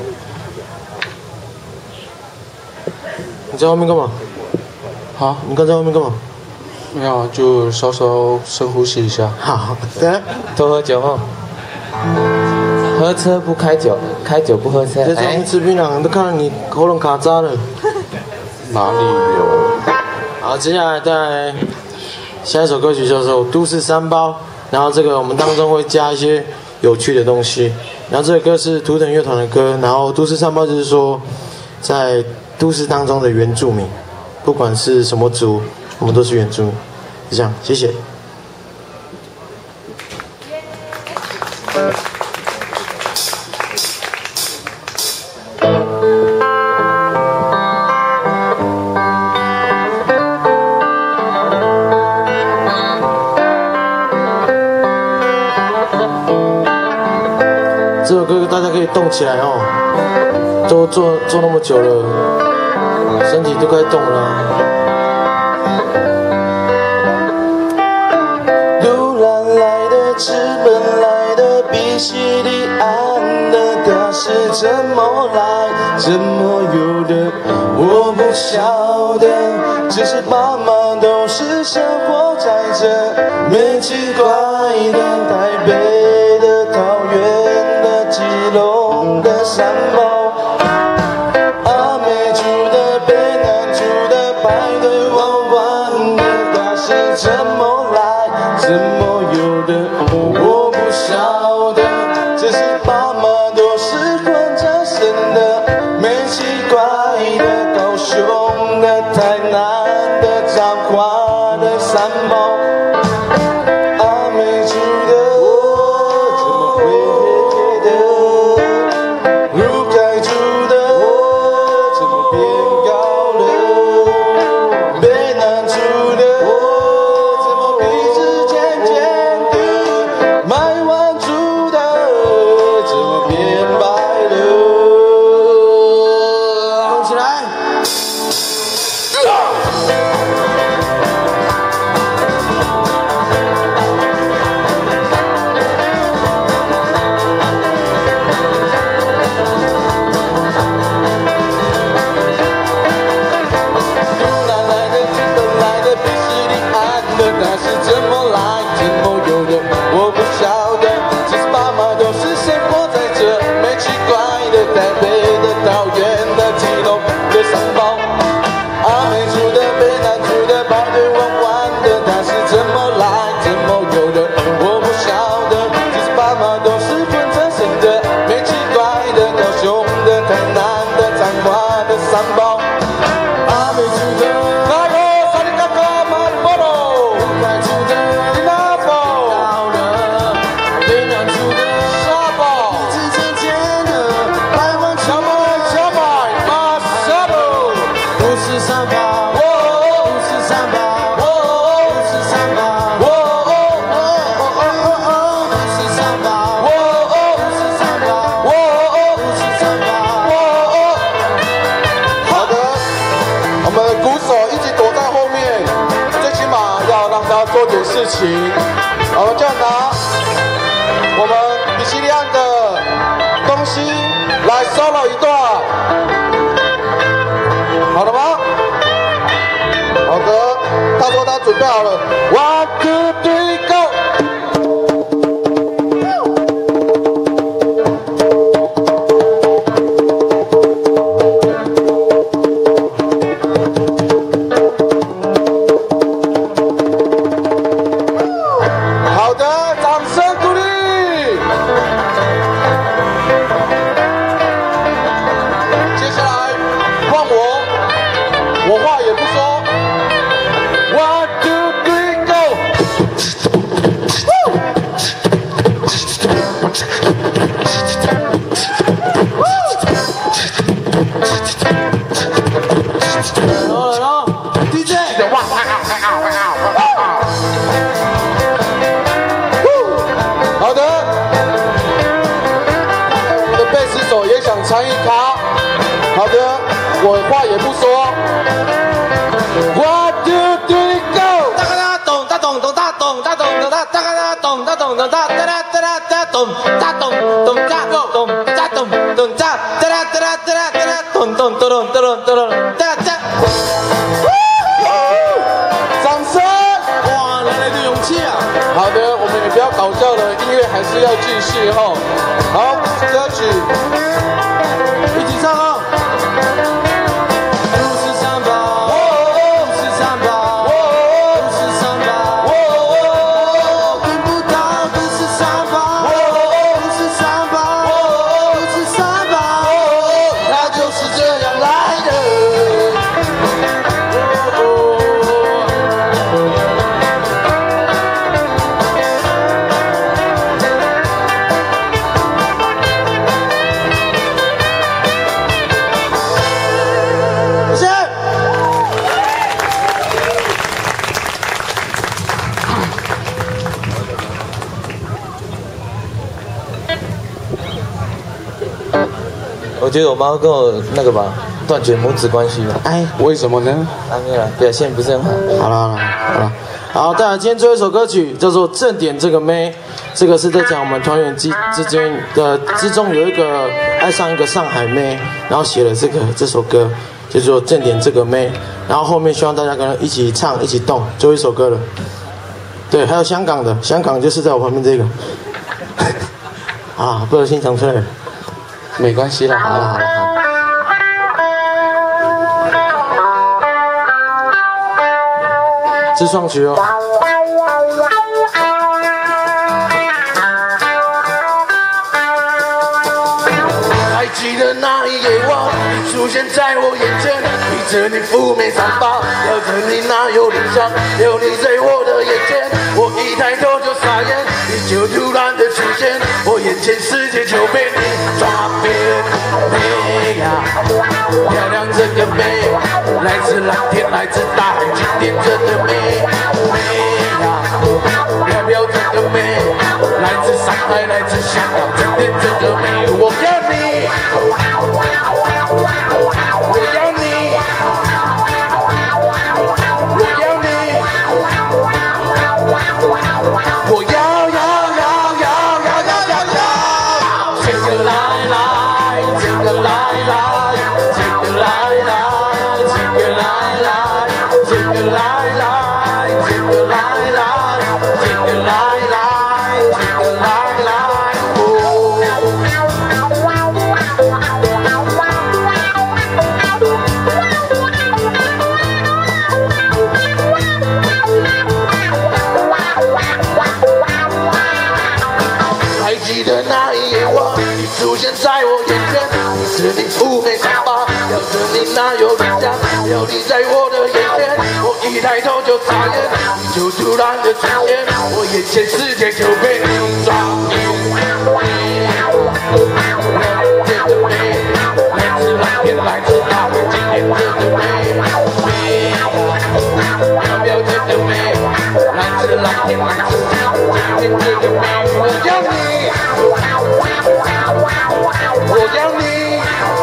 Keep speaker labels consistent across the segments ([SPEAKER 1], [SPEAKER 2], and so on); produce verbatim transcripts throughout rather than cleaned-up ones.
[SPEAKER 1] 你在外面干嘛？
[SPEAKER 2] 好，
[SPEAKER 1] 你刚在外面干嘛？
[SPEAKER 2] 没有，就稍稍深呼吸一下。
[SPEAKER 1] 好的。
[SPEAKER 3] 多喝酒哦。喝车不开酒，开酒不喝车。
[SPEAKER 1] 在外面吃槟榔，都看到你喉咙卡扎了。
[SPEAKER 2] 哪里有？
[SPEAKER 1] 好，接下来带来下一首歌曲叫做《都市三包》，然后这个我们当中会加一些有趣的东西。然后这个歌是图腾乐团的歌，然后《都市三包》就是说，在都市当中的原住民，不管是什么族，我们都是原住民。就这样，谢谢。这首歌大家可以动起来哦，都坐坐那么久了，身体都该动了啊。
[SPEAKER 4] 突然来的，直奔来的，比西里岸的，它是怎么来，怎么有的，我不晓得。只是爸妈都是生活在这，没奇怪的，台北的、桃园的、基隆的、三宝，阿美族的、北南族的，排队玩玩的，它是怎么来，怎么有的，我不晓得。只是爸妈都是混着生的，没奇怪的，高雄的、台南的、彰化的、三宝，阿美族的，怎么会黑的？如盖族的，怎么变高了？北南族的，怎么鼻子尖尖的？台湾族的，怎么变白了？
[SPEAKER 1] 动起来！
[SPEAKER 4] 突然来的，本来的，比西里岸的，它是怎么来，怎么有的，我不晓得。只是爸妈都是生活在这，没奇怪的，台北的、桃园的、基隆的、三宝，阿美族的、北南族的，排队玩玩的，它是怎么来，怎么有的，我不晓得。只是爸妈都是混着生的，没奇怪的，高雄的、台南的、彰化的、三宝。阿美族的，那个萨利嘎嘎马波罗，盖族的，迪纳宝，到了，北南族的沙宝，鼻子尖尖的，台湾小麦小麦马沙罗，
[SPEAKER 1] 都市三包，
[SPEAKER 4] 哦
[SPEAKER 1] 都市三包，
[SPEAKER 4] 哦
[SPEAKER 1] 都市三包，
[SPEAKER 4] 哦哦哦哦哦
[SPEAKER 1] 都市三包，
[SPEAKER 4] 哦哦
[SPEAKER 1] 都市三包，
[SPEAKER 4] 哦哦
[SPEAKER 1] 都市三包。
[SPEAKER 4] 哦哦，好的，我们鼓手一直躲在后面，最起码要让他做点事情。我们就拿我们比西利岸的东西来 solo 一段，好了吗？好的，他说他准备好了 ，one two three go。好的，掌声鼓励。接下来换我，我话也不说。One two three go。
[SPEAKER 1] 来喽来喽 ，D J。
[SPEAKER 4] 好的，我的贝斯手也想参与卡。好的，我话也不说。One two three go。
[SPEAKER 1] 哒哒咚哒咚咚哒咚哒咚咚哒哒哒咚哒咚咚哒哒哒哒哒咚哒咚咚哒咚哒咚咚哒哒咚咚咚咚咚咚咚，大家，掌声！哇，来来的勇气啊！
[SPEAKER 2] 好的，我们也不要搞笑了，音乐还是要继续哈。好，歌曲，
[SPEAKER 1] 一起唱啊！都市三宝，都市三宝，都市三宝，听不到都市三宝，都市三宝，都市三宝，
[SPEAKER 4] 它就是这样来的。
[SPEAKER 1] 谢谢。
[SPEAKER 3] 我觉得我妈跟我那个吧，断绝母子关系吧。
[SPEAKER 1] 哎，
[SPEAKER 2] 为什么呢？
[SPEAKER 3] 啊，没有啦，表现不是很好。
[SPEAKER 1] 好了好了好了，好，再来今天最后一首歌曲叫做《正点这个妹》，这个是在讲我们团员之之间的之中有一个爱上一个上海妹，然后写了这个这首歌，叫做《正点这个妹》，然后后面希望大家跟一起唱一起动，最后一首歌了。对，还有香港的，香港就是在我旁边这个，啊，不小心讲出来了，
[SPEAKER 2] 没关系啦，
[SPEAKER 1] 好了好了好。自创曲哦。
[SPEAKER 4] 还记得那一夜晚，你出现在我眼前，披着你妩媚长发，摇着你那幽灵香，有你在我的眼前，我一抬头就傻眼，你就突然的出现，我眼前世界就被你抓遍。美呀，漂亮这个美，来自蓝天，来自大海，经典这个美。美呀，飘飘这个美，来自上海，来自香港，经典这个美，我要你。我要你，我要你，我要要要要要要要要，这个来来，这个来来，这个来来，这个来来，这个来来，这个来来，这个来来，这个来来，哦。还记得那一夜晚，你出现在我眼前，你是你妩媚长发，摇着你那幽灵香，有你在我的眼前，我一抬头就傻眼，你就突然的出现，我眼前世界就被你抓遍。这个美，来自蓝天，来自大海，经典这个美，美呀，飘飘这个美，来自蓝天，来自大海，经典这个美，我要你。我要你，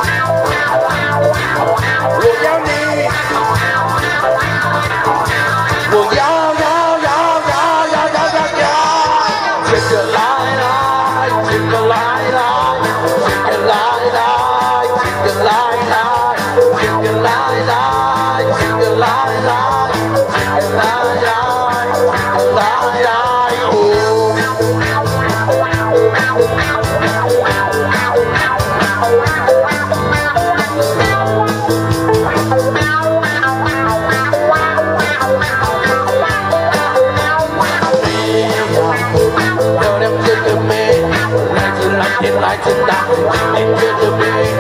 [SPEAKER 4] 我要你，我要要要要要要要要，这个来来，这个来来，这个来来，这个来来，这个来来，这个来来，这个来来，这个来来，哦。漂亮这个美，来自蓝天，来自大海，经典这个美。